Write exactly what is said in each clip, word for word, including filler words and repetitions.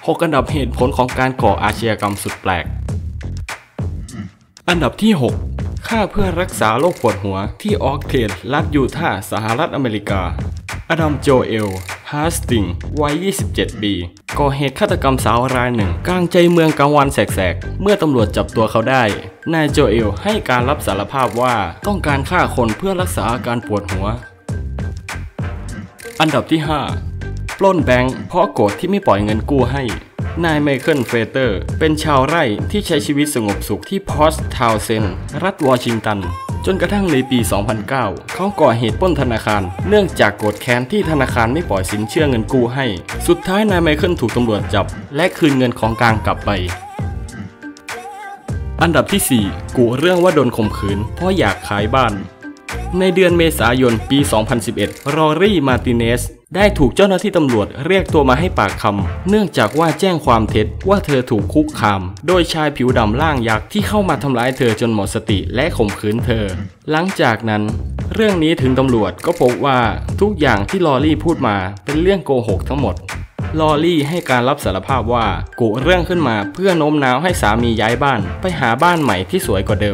หกอันดับเหตุผลของการก่ออาชญากรรมสุดแปลกอันดับที่หกฆ่าเพื่อรักษาโรคปวดหัวที่ออกเทนรัฐยูทาห์สหรัฐอเมริกาอดัมโจเอลฮาสติงวัยยี่สิบเจ็ดปีก่อเหตุฆาตกรรมสาวรายหนึ่งกลางใจเมืองกลางวันแสกๆเมื่อตำรวจจับตัวเขาได้นายโจเอลให้การรับสารภาพว่าต้องการฆ่าคนเพื่อรักษาอาการปวดหัวอันดับที่ห้าปล้นแบงค์เพราะโกรธที่ไม่ปล่อยเงินกู้ให้นายไมเคิลเฟเตอร์เป็นชาวไร่ที่ใช้ชีวิตสงบสุขที่พอร์ตทาวน์เซนด์รัฐวอชิงตันจนกระทั่งในปี สองพันเก้า เขาก่อเหตุปล้นธนาคารเนื่องจากโกรธแค้นที่ธนาคารไม่ปล่อยสินเชื่อเงินกู้ให้สุดท้ายนายไมเคิลถูกตำรวจจับและคืนเงินของกลางกลับไปอันดับที่สี่กุเรื่องว่าโดนข่มขืนเพราะอยากขายบ้านในเดือนเมษายนปี สองพันสิบเอ็ด รอรี่มาร์ติเนสได้ถูกเจ้าหน้าที่ตำรวจเรียกตัวมาให้ปากคำเนื่องจากว่าแจ้งความเท็จว่าเธอถูกคุกคามโดยชายผิวดำร่างยักษ์ที่เข้ามาทำร้ายเธอจนหมดสติและข่มขืนเธอหลังจากนั้นเรื่องนี้ถึงตำรวจก็พบว่าทุกอย่างที่ลอรี่พูดมาเป็นเรื่องโกหกทั้งหมดลอรี่ให้การรับสารภาพว่ากุเรื่องขึ้นมาเพื่อโน้มน้าวให้สามีย้ายบ้านไปหาบ้านใหม่ที่สวยกว่าเดิม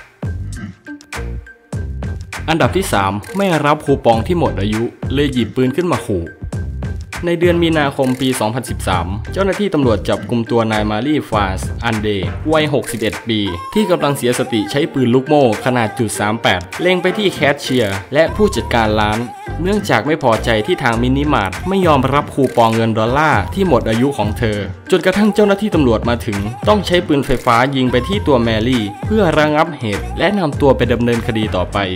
อันดับที่สามไม่รับคูปองที่หมดอายุเลยหยิบปืนขึ้นมาขู่ในเดือนมีนาคมปี สองพันสิบสาม เจ้าหน้าที่ตำรวจจับกุมตัวนายมารีฟาสอันเดวัยหกสิบเอ็ดปีที่กำลังเสียสติใช้ปืนลูกโม่ขนาดจุดสามแปดเล็งไปที่แคชเชียร์และผู้จัดการร้านเนื่องจากไม่พอใจที่ทางมินิมาร์ทไม่ยอมรับคูปองเงินดอลลาร์ที่หมดอายุของเธอจนกระทั่งเจ้าหน้าที่ตำรวจมาถึงต้องใช้ปืนไฟฟ้ายิงไปที่ตัวแมรี่เพื่อระงับเหตุและนำตัวไปดำเนินคดีต่อไป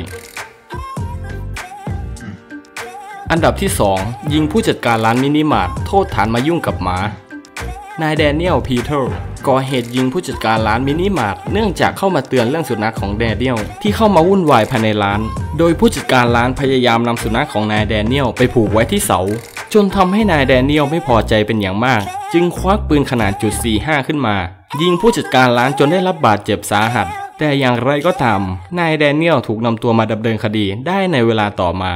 อันดับที่สองยิงผู้จัดการร้านมินิมาร์ทโทษฐานมายุ่งกับหมานายแดเนียลพีเตอร์ก่อเหตุยิงผู้จัดการร้านมินิมาร์ทเนื่องจากเข้ามาเตือนเรื่องสุนัขของแดเนียลที่เข้ามาวุ่นวายภายในร้านโดยผู้จัดการร้านพยายามนำสุนัขของนายแดเนียลไปผูกไว้ที่เสาจนทำให้นายแดเนียลไม่พอใจเป็นอย่างมากจึงควักปืนขนาดจุดสี่ห้าขึ้นมายิงผู้จัดการร้านจนได้รับบาดเจ็บสาหัสแต่อย่างไรก็ตามนายแดเนียลถูกนำตัวมาดำเนินคดีได้ในเวลาต่อมา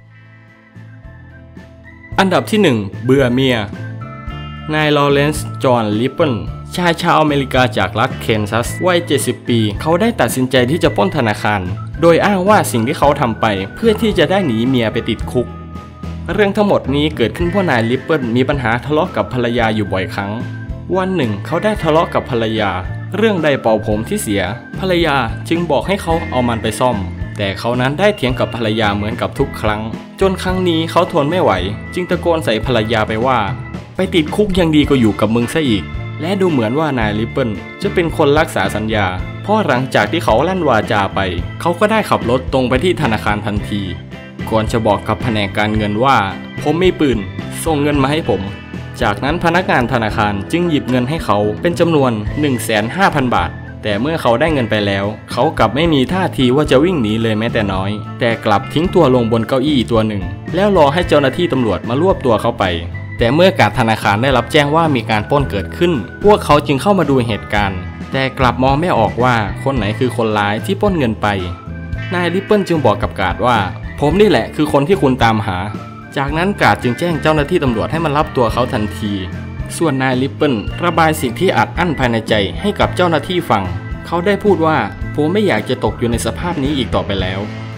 อันดับที่หนึ่งเบื่อเมียนายลอเรนซ์จอห์นลิปเปิลชายชาวอเมริกาจากรัฐเคนซัสวัยเจ็ดสิบปีเขาได้ตัดสินใจที่จะปล้นธนาคารโดยอ้างว่าสิ่งที่เขาทำไปเพื่อที่จะได้หนีเมียไปติดคุกเรื่องทั้งหมดนี้เกิดขึ้นเพราะนายลิปเปิลมีปัญหาทะเลาะกับภรรยาอยู่บ่อยครั้งวันหนึ่งเขาได้ทะเลาะกับภรรยาเรื่องไดร์เป่าผมที่เสียภรรยาจึงบอกให้เขาเอามันไปซ่อมแต่เขานั้นได้เถียงกับภรรยาเหมือนกับทุกครั้งจนครั้งนี้เขาทนไม่ไหวจึงตะโกนใส่ภรรยาไปว่าไปติดคุกยังดีกว่าอยู่กับมึงซะอีกและดูเหมือนว่านายลิปเปิลจะเป็นคนรักษาสัญญาเพราะหลังจากที่เขาลั่นวาจาไปเขาก็ได้ขับรถตรงไปที่ธนาคารทันทีก่อนจะบอกกับแผนกการเงินว่าผมมีปืนส่งเงินมาให้ผมจากนั้นพนักงานธนาคารจึงหยิบเงินให้เขาเป็นจำนวน หนึ่งแสนห้าพัน บาทแต่เมื่อเขาได้เงินไปแล้วเขากลับไม่มีท่าทีว่าจะวิ่งหนีเลยแม้แต่น้อยแต่กลับทิ้งตัวลงบนเก้าอี้ตัวหนึ่งแล้วรอให้เจ้าหน้าที่ตำรวจมารวบตัวเขาไปแต่เมื่อกาดธนาคารได้รับแจ้งว่ามีการปล้นเกิดขึ้นพวกเขาจึงเข้ามาดูเหตุการณ์แต่กลับมองไม่ออกว่าคนไหนคือคนร้ายที่ปล้นเงินไปนายลิปเปิลจึงบอกกับกาดว่าผมนี่แหละคือคนที่คุณตามหาจากนั้นกาดจึงแจ้งเจ้าหน้าที่ตำรวจให้มารับตัวเขาทันทีส่วนนายลิปเปิลระบายสิ่งที่อัดอั้นภายในใจให้กับเจ้าหน้าที่ฟังเขาได้พูดว่าผมไม่อยากจะตกอยู่ในสภาพนี้อีกต่อไปแล้ว